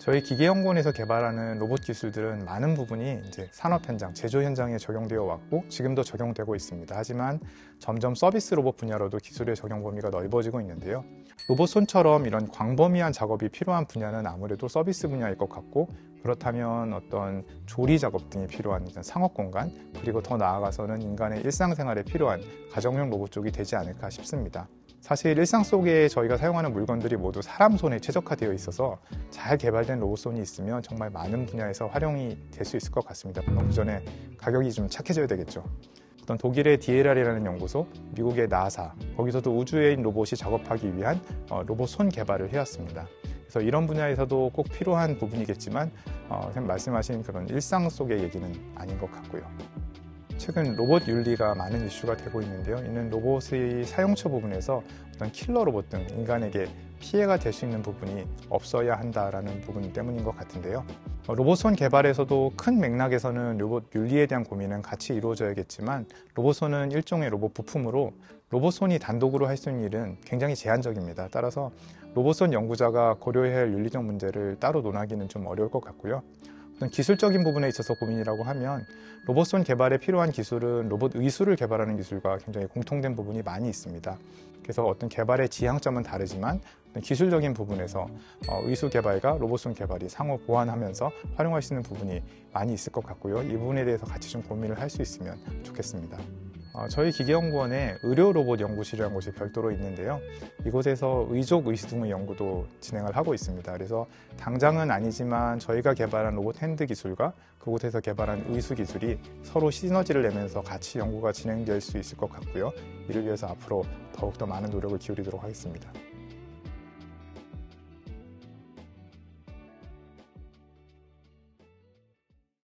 저희 기계연구원에서 개발하는 로봇 기술들은 많은 부분이 이제 산업 현장, 제조 현장에 적용되어 왔고 지금도 적용되고 있습니다. 하지만 점점 서비스 로봇 분야로도 기술의 적용 범위가 넓어지고 있는데요. 로봇 손처럼 이런 광범위한 작업이 필요한 분야는 아무래도 서비스 분야일 것 같고, 그렇다면 어떤 조리 작업 등이 필요한 상업 공간, 그리고 더 나아가서는 인간의 일상생활에 필요한 가정용 로봇 쪽이 되지 않을까 싶습니다. 사실 일상 속에 저희가 사용하는 물건들이 모두 사람 손에 최적화되어 있어서 잘 개발된 로봇손이 있으면 정말 많은 분야에서 활용이 될 수 있을 것 같습니다. 물론 그 전에 가격이 좀 착해져야 되겠죠. 어떤 독일의 DLR이라는 연구소, 미국의 나사, 거기서도 우주에 있는 로봇이 작업하기 위한 로봇 손 개발을 해왔습니다. 그래서 이런 분야에서도 꼭 필요한 부분이겠지만 선생님 말씀하신 그런 일상 속의 얘기는 아닌 것 같고요. 최근 로봇 윤리가 많은 이슈가 되고 있는데요. 이는 로봇의 사용처 부분에서 어떤 킬러 로봇 등 인간에게 피해가 될 수 있는 부분이 없어야 한다는 부분 때문인 것 같은데요. 로봇손 개발에서도 큰 맥락에서는 로봇 윤리에 대한 고민은 같이 이루어져야겠지만, 로봇손은 일종의 로봇 부품으로 로봇손이 단독으로 할 수 있는 일은 굉장히 제한적입니다. 따라서 로봇손 연구자가 고려해야 할 윤리적 문제를 따로 논하기는 좀 어려울 것 같고요. 기술적인 부분에 있어서 고민이라고 하면 로봇손 개발에 필요한 기술은 로봇 의수를 개발하는 기술과 굉장히 공통된 부분이 많이 있습니다. 그래서 어떤 개발의 지향점은 다르지만 기술적인 부분에서 의수 개발과 로봇손 개발이 상호 보완하면서 활용할 수 있는 부분이 많이 있을 것 같고요. 이 부분에 대해서 같이 좀 고민을 할 수 있으면 좋겠습니다. 저희 기계연구원에 의료 로봇 연구실이라는 곳이 별도로 있는데요. 이곳에서 의족, 의수 등의 연구도 진행을 하고 있습니다. 그래서 당장은 아니지만 저희가 개발한 로봇 핸드 기술과 그곳에서 개발한 의수 기술이 서로 시너지를 내면서 같이 연구가 진행될 수 있을 것 같고요. 이를 위해서 앞으로 더욱더 많은 노력을 기울이도록 하겠습니다.